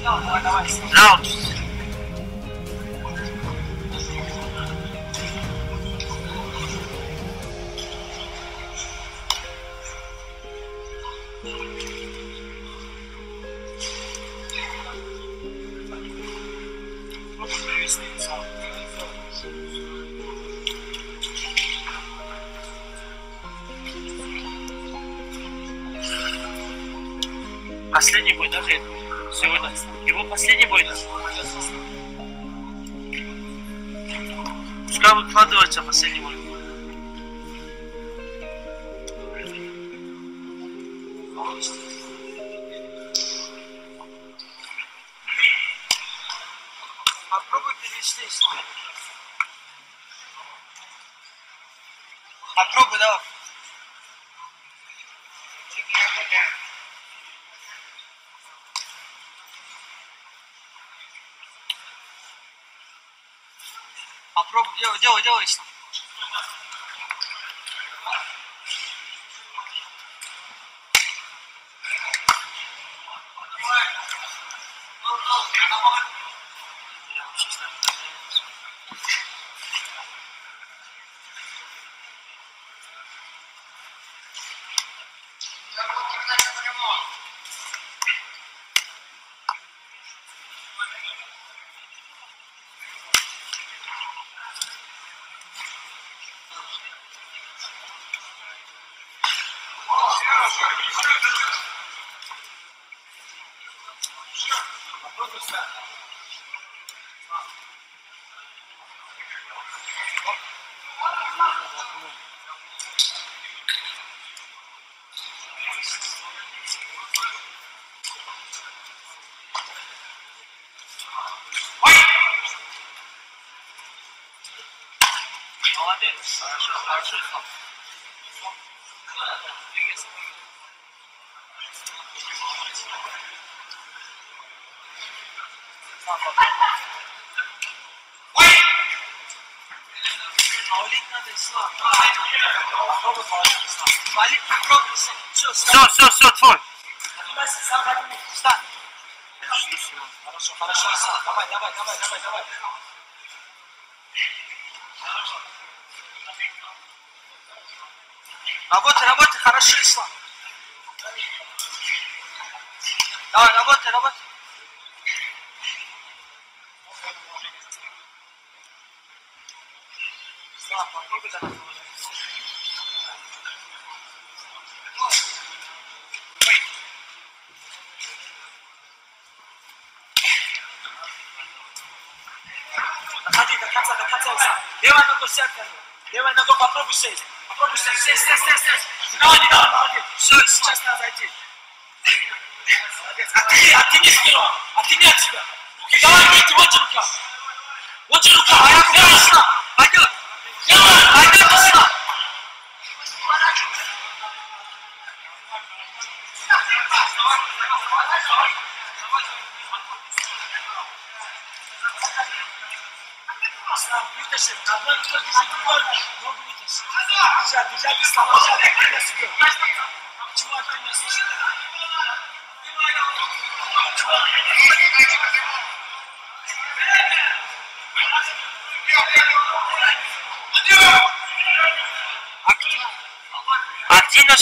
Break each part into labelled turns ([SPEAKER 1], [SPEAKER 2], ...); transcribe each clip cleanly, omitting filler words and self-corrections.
[SPEAKER 1] Раунд. Последний бой, да, сегодня? Его последний бой, да? Пускай выкладывается последний бой.
[SPEAKER 2] Попробуй перевести слово. Попробуй, давай. Попробуй, делай, Ислам.
[SPEAKER 1] Молодец, хорошо, Ислам.
[SPEAKER 2] Валить надо, Ислам. Попробуй, Ислам. Валить, попробуй, Ислам.
[SPEAKER 1] Все, твой.
[SPEAKER 2] Поднимайся, сам поднимай. Встань.
[SPEAKER 1] Я жду всего.
[SPEAKER 2] Хорошо, Ислам. Давай. Работай, хорошо, Ислам. Давай, работай. Ислам, попробуй давай. Доходи до конца, Ислам. Левой ногой сядь на него. Левой ногой попробуй сесть. Сесть. Не давай, молодец. Все, сейчас надо зайти. Молодец. Оттяни сперва. Оттяни от себя. Давай, выйти, вот же рука. Давай, Ислам. Пойдет, Ислам. Ислам, вытащи. Одной рукой держи, другой ногу вытащи. Держать, Ислам, активно себе. Почему активно себе?
[SPEAKER 1] Активно.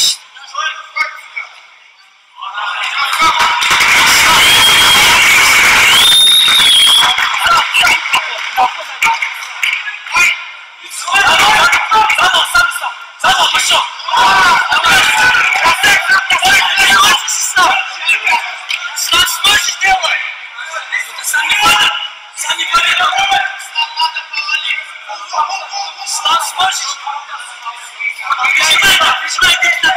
[SPEAKER 2] Заново, пошел! Сможешь делать! Это сам не поведет! Слав, сможешь? Прижимай,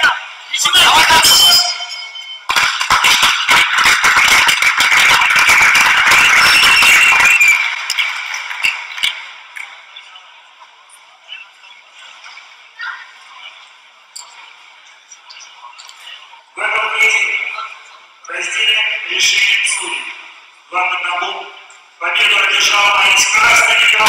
[SPEAKER 3] В этом поединке раздельным решением судей 2-1 победу одержал боец красной